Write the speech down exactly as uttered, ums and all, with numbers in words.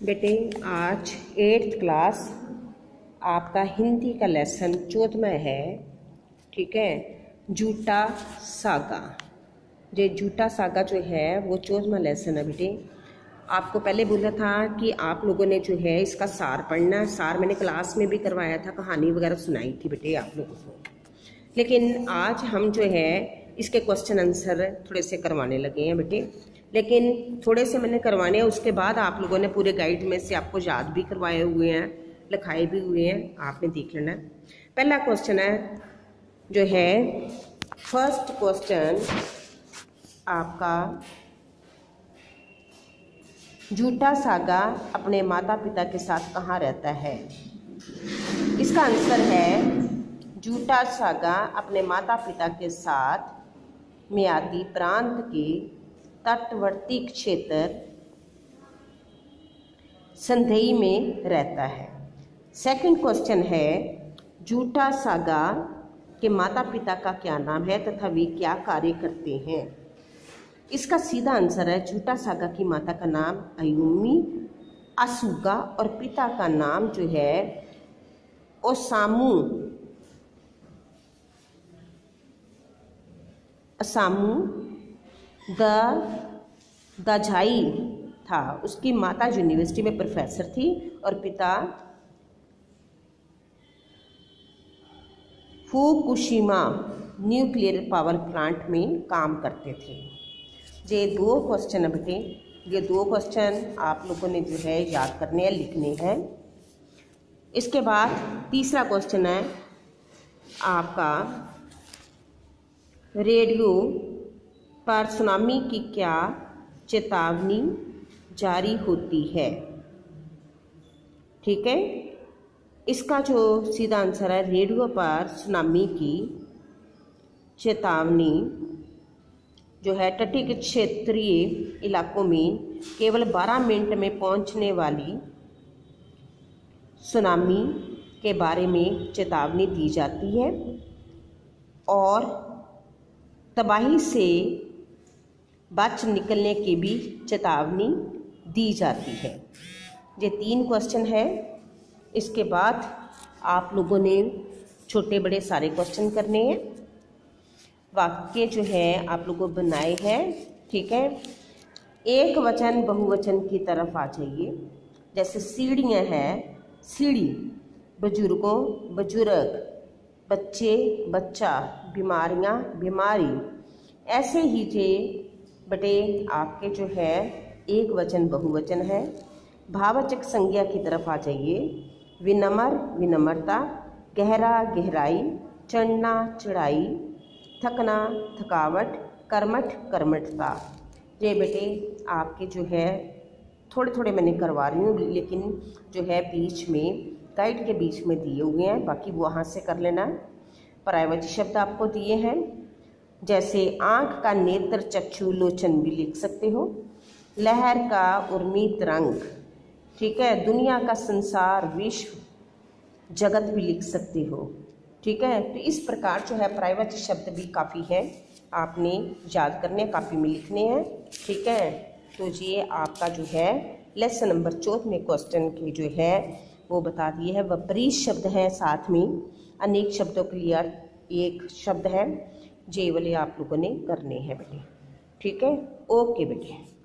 बेटे आज eighth class आपका हिंदी का लेसन चौदहवा है। ठीक है, जूटा सागा। ये जूटा सागा जो है वो चौदहवा लेसन है। बेटे आपको पहले बोला था कि आप लोगों ने जो है इसका सार पढ़ना है। सार मैंने क्लास में भी करवाया था, कहानी वगैरह सुनाई थी बेटे आप लोगों को। लेकिन आज हम जो है इसके क्वेश्चन आंसर थोड़े से करवाने लगे हैं बेटे। लेकिन थोड़े से मैंने करवाने हैं, उसके बाद आप लोगों ने पूरे गाइड में से आपको याद भी करवाए हुए हैं, लिखाए भी हुए हैं, आपने देख लेना। पहला क्वेश्चन है जो है फर्स्ट क्वेश्चन आपका, जूटा सागा अपने माता पिता के साथ कहाँ रहता है। इसका आंसर है जूटा सागा अपने माता पिता के साथ मियादी प्रांत के तटवर्ती क्षेत्र संधई में रहता है। सेकंड क्वेश्चन है जूटा सागा के माता पिता का क्या नाम है तथा वे क्या कार्य करते हैं। इसका सीधा आंसर है जूटा सागा की माता का नाम अयुमी असुगा और पिता का नाम जो है ओसामू असामू द दाझाई था। उसकी माता यूनिवर्सिटी में प्रोफेसर थी और पिता फुकुशिमा न्यूक्लियर पावर प्लांट में काम करते थे। ये दो क्वेश्चन है बेटे, ये दो क्वेश्चन आप लोगों ने जो है याद करने हैं, लिखने हैं। इसके बाद तीसरा क्वेश्चन है आपका, रेडियो पर सुनामी की क्या चेतावनी जारी होती है। ठीक है, इसका जो सीधा आंसर है रेडियो पर सुनामी की चेतावनी जो है तटीय के क्षेत्रीय इलाकों में केवल बारह मिनट में पहुंचने वाली सुनामी के बारे में चेतावनी दी जाती है और तबाही से बच निकलने की भी चेतावनी दी जाती है। ये तीन क्वेश्चन है। इसके बाद आप लोगों ने छोटे बड़े सारे क्वेश्चन करने हैं। वाक्य जो है आप लोगों बनाए हैं। ठीक है, एक वचन बहुवचन की तरफ आ जाइए। जैसे सीढ़ियाँ हैं, सीढ़ी, बुजुर्गों बुजुर्ग, बच्चे बच्चा, बीमारियाँ बीमारी। ऐसे ही जे बटे आपके जो है एक वचन बहुवचन है। भाववाचक संज्ञा की तरफ आ जाइए। विनम्र विनम्रता, गहरा गहराई, चढ़ना चढ़ाई, थकना थकावट, कर्मठ कर्मठता। ये बेटे आपके जो है थोड़े थोड़े मैंने करवा रही हूँ, लेकिन जो है बीच में गाइड के बीच में दिए हुए हैं, बाकी वो वहाँ से कर लेना। पर्यायवाची शब्द आपको दिए हैं, जैसे आँख का नेत्र चक्षु लोचन भी लिख सकते हो। लहर का उर्मी तरंग, ठीक है। दुनिया का संसार विश्व जगत भी लिख सकते हो। ठीक है, तो इस प्रकार जो है पर्यायवाची शब्द भी काफ़ी है, आपने याद करने, काफ़ी में लिखने हैं। ठीक है, तो ये आपका जो है लेसन नंबर चौदह में क्वेश्चन की जो है वो बता दिए है। विपरीत शब्द हैं, साथ में अनेक शब्दों के लिए एक शब्द है, जे वाले आप लोगों ने करने हैं बेटे। ठीक है, ओके बेटे।